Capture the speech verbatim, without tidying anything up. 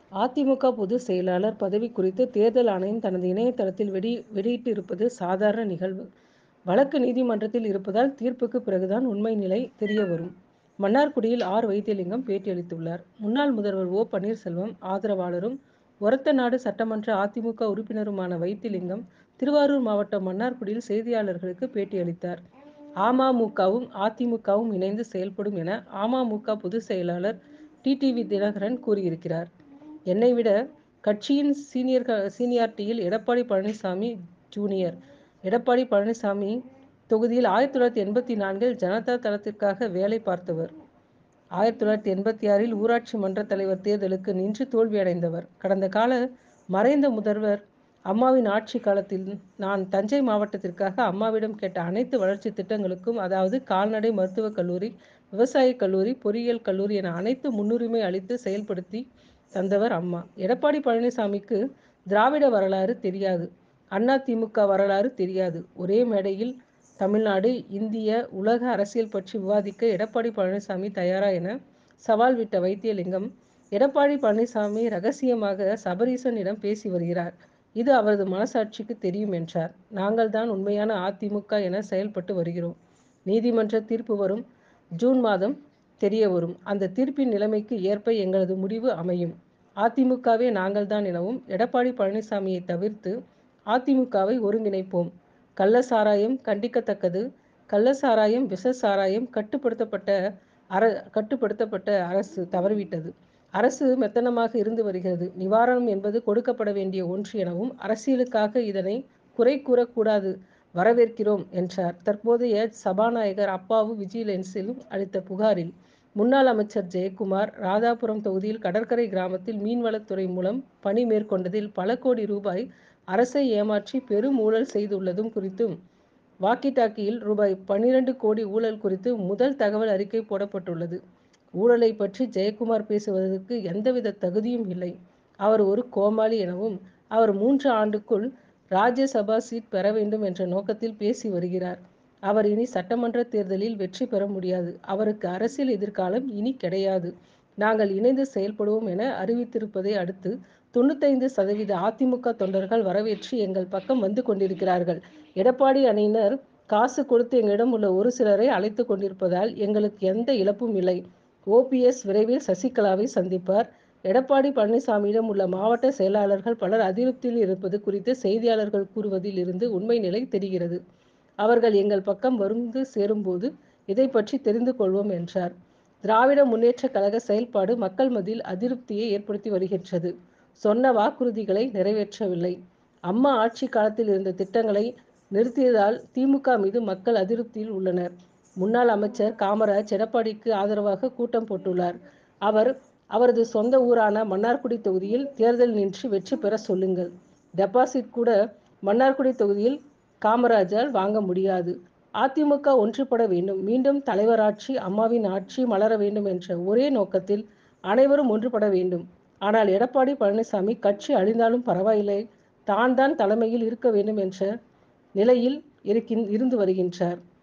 அதிமுக பொதுச் செயலாளர் பதவி குறித்து தேர்தல் ஆணையம் தனது இணையதளத்தில் வெடி வெளியிட்டிருப்பது சாதாரண நிகழ்வு. வழக்கு நீதிமன்றத்தில் இருப்பதால் தீர்ப்புக்கு பிறகுதான் உண்மை நிலை தெரியவரும். மன்னார்குடியில் ஆர். வைத்தியலிங்கம் பேட்டியளித்துள்ளார். முன்னாள் முதல்வர் ஓ. பன்னீர்செல்வம் ஆதரவாளரும், ஒரத்தநாடு சட்டமன்ற அதிமுக உறுப்பினருமான வைத்திலிங்கம் திருவாரூர் மாவட்டம் மன்னார்குடியில் செய்தியாளர்களுக்கு பேட்டியளித்தார். அமமுகவும் அதிமுகவும் இணைந்து செயல்படும் என அமமுக பொதுச் செயலாளர் டி. டி. வி. தினகரன் கூறியிருக்கிறார். என்னை விட கட்சியின் சீனியர் சீனியாரிட்டியில் எடப்பாடி பழனிசாமி ஜூனியர். எடப்பாடி பழனிசாமி தொகுதியில் ஆயிரத்தி தொள்ளாயிரத்தி எண்பத்தி நான்கில் ஜனதா தளத்திற்காக வேலை பார்த்தவர். ஆயிரத்தி தொள்ளாயிரத்தி எண்பத்தி ஆறில் ஊராட்சி மன்ற தலைவர் தேர்தலுக்கு நின்று தோல்வியடைந்தவர். கடந்த கால மறைந்த முதல்வர் அம்மாவின் ஆட்சி காலத்தில் நான் தஞ்சை மாவட்டத்திற்காக அம்மாவிடம் கேட்ட அனைத்து வளர்ச்சி திட்டங்களுக்கும், அதாவது கால்நடை மருத்துவக் கல்லூரி, விவசாயக் கல்லூரி, பொறியியல் கல்லூரி என அனைத்து முன்னுரிமை அளித்து செயல்படுத்தி தந்தவர் அம்மா. எடப்பாடி பழனிசாமிக்கு திராவிட வரலாறு தெரியாது, அண்ணா திமுக வரலாறு தெரியாது. ஒரே மேடையில் தமிழ்நாடு, இந்திய, உலக அரசியல் பற்றி விவாதிக்க எடப்பாடி பழனிசாமி தயாரா என சவால் விட்ட வைத்தியலிங்கம், எடப்பாடி பழனிசாமி ரகசியமாக சபரீசனிடம் பேசி வருகிறார். இது அவரது மனசாட்சிக்கு தெரியும் என்றார். நாங்கள் தான் உண்மையான அதிமுக என செயல்பட்டு வருகிறோம். நீதிமன்ற தீர்ப்பு வரும் ஜூன் மாதம் தெரிய வரும். அந்த தீர்ப்பின் நிலைமைக்கு ஏற்ப எங்களது முடிவு அமையும். அதிமுகவே நாங்கள் தான் எனவும், எடப்பாடி பழனிசாமியை தவிர்த்து அதிமுகவை ஒருங்கிணைப்போம். கள்ள சாராயம் கண்டிக்கத்தக்கது. கள்ள சாராயம், விஷ சாராயம் கட்டுப்படுத்தப்பட்ட அர கட்டுப்படுத்தப்பட்ட அரசு தவறிவிட்டது. அரசு மெத்தனமாக இருந்து வருகிறது. நிவாரணம் என்பது கொடுக்கப்பட வேண்டிய ஒன்று எனவும், அரசியலுக்காக இதனை குறை கூறக்கூடாது. வரவேற்கிறோம் என்றார். தற்போதைய சபாநாயகர் அப்பாவு விஜிலென்ஸில் அளித்த புகாரில் முன்னாள் அமைச்சர் ஜெயக்குமார் ராதாபுரம் தொகுதியில் கடற்கரை கிராமத்தில் மீன்வளத்துறை மூலம் பணி மேற்கொண்டதில் பல கோடி ரூபாய் அரசை ஏமாற்றி பெரும் ஊழல் செய்துள்ளதும் குறித்தும், வாக்கி டாக்கியில் ரூபாய் பன்னிரண்டு கோடி ஊழல் குறித்து முதல் தகவல் அறிக்கை போடப்பட்டுள்ளது. ஊழலை பற்றி ஜெயக்குமார் பேசுவதற்கு எந்தவித தகுதியும் இல்லை. அவர் ஒரு கோமாளி எனவும், அவர் மூன்று ஆண்டுக்குள் ராஜ்யசபா சீட் பெற வேண்டும் என்ற நோக்கத்தில் பேசி வருகிறார். அவர் இனி சட்டமன்ற தேர்தலில் வெற்றி பெற முடியாது. அவருக்கு அரசியல் எதிர்காலம் இனி கிடையாது. நாங்கள் இணைந்து செயல்படுவோம் என அறிவித்திருப்பதை அடுத்து தொண்ணூத்தைந்து சதவீத அதிமுக தொண்டர்கள் வரவேற்று எங்கள் பக்கம் வந்து கொண்டிருக்கிறார்கள். எடப்பாடி அணியினர் காசு கொடுத்து எங்களிடம் உள்ள ஒரு சிலரை அழைத்து கொண்டிருப்பதால் எங்களுக்கு எந்த இழப்பும் இல்லை. ஓ. பி. எஸ். விரைவில் சசிகலாவை சந்திப்பார். எடப்பாடி பழனிசாமியிடம் உள்ள மாவட்ட செயலாளர்கள் பலர் அதிருப்தியில் இருப்பது குறித்து செய்தியாளர்கள் கூறுவதில் இருந்து உண்மை நிலை தெரிகிறது. அவர்கள் எங்கள் பக்கம் வந்து சேரும்போது இதை பற்றி தெரிந்து கொள்வோம் என்றார். திராவிட முன்னேற்றக் கழக செயல்பாடு மக்கள் மத்தியில் அதிருப்தியை ஏற்படுத்தி வருகின்றது. சொன்ன வாக்குறுதிகளை நிறைவேற்றவில்லை. அம்மா ஆட்சி காலத்தில் இருந்த திட்டங்களை நிறுத்தியதால் திமுக மீது மக்கள் அதிருப்தியில் உள்ளனர். முன்னாள் அமைச்சர் காமராஜ் எடப்பாடிக்கு ஆதரவாக கூட்டம் போட்டுள்ளார். அவர் அவரது சொந்த ஊரான மன்னார்குடி தொகுதியில் தேர்தல் நின்று வெற்றி பெற சொல்லுங்கள். டெபாசிட் கூட மன்னார்குடி தொகுதியில் காமராஜால் வாங்க முடியாது. அதிமுக ஒன்றுபட வேண்டும். மீண்டும் தலைவராட்சி, அம்மாவின் ஆட்சி மலர வேண்டும் என்ற ஒரே நோக்கத்தில் அனைவரும் ஒன்றுபட வேண்டும். ஆனால் எடப்பாடி பழனிசாமி கட்சி அழிந்தாலும் பரவாயில்லை, தான் தான் தலைமையில் இருக்க வேண்டும் என்ற நிலையில் இருந்து வருகின்றார்.